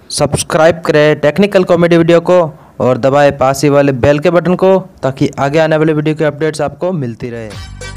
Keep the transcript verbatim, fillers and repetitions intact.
Subscribe करें technical comedy video को और दबाएं पास ही वाले बेल के बटन को ताकि आगे आने वाले वीडियो के अपडेट्स आपको मिलती रहे।